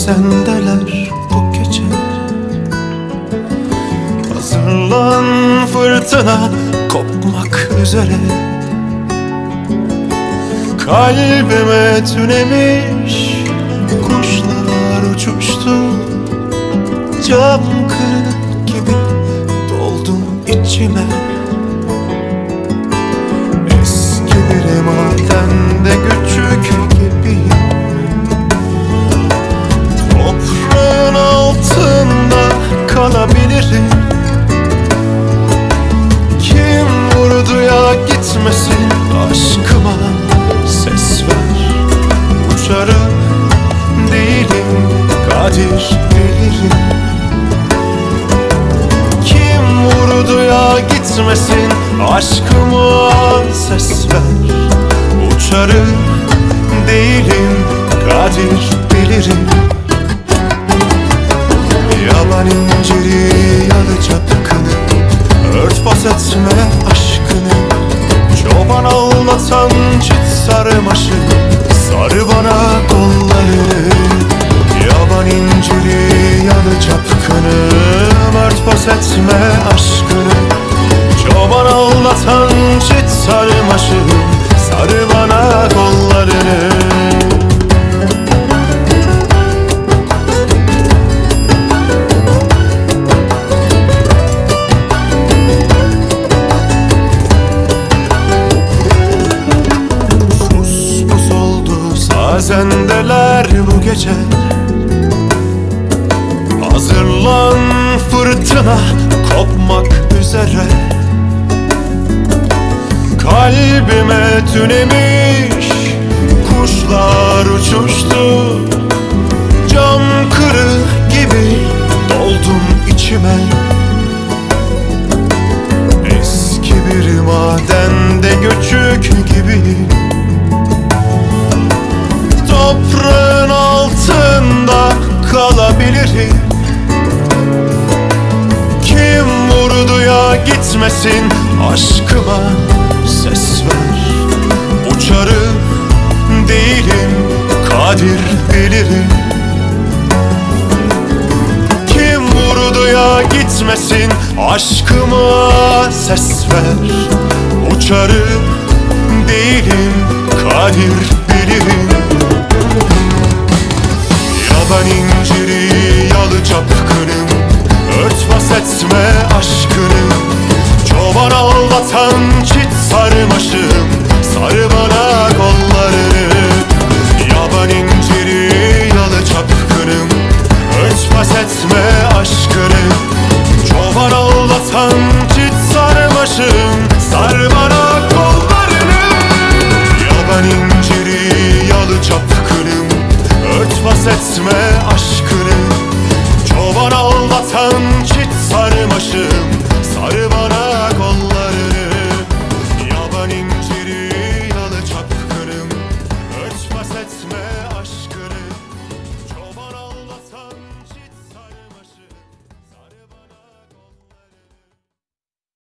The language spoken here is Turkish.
sazendeler bu gece. Hazırlan, fırtına kopmak üzere. Kalbime tünemiş kuşlar uçuştu. Cam kırık gibi doldum içime. Eski bir madende küçük gibiyim. Toprağın altında kalabilirim. Kim vurdu ya gitmesin aşkıma, ses ver. Uçarım değilim, kadir bilirim. Kim vurdu ya gitmesin aşkıma, ses ver. Uçarım değilim, kadir bilirim. Yaban inciri yalı çapkını, örtbas etme aşkını. Çoban ağlatan çit sarmaşı, sarı bana kollarını. Yaban inciri yalı çapkını, örtbas etme aşkını. Çoban ağlatan çit sarmaşı, sarı bana kollarını. Sazendeler bu gece. Hazırlan, fırtına kopmak üzere. Kalbime tünemiş kuşlar uçuştu. Cam kırık gibi doldum içime. Eski bir madende göçük gibi. Toprağın altında kalabilirim. Kim vurdu ya gitmesin aşkıma, ses ver. Uçarım değilim, kadir bilirim. Kim vurdu ya gitmesin aşkıma, ses ver. Uçarım değilim, kadir bilirim. Yaban inciri yalı çapkınım, örtbas etme aşkını. Çoban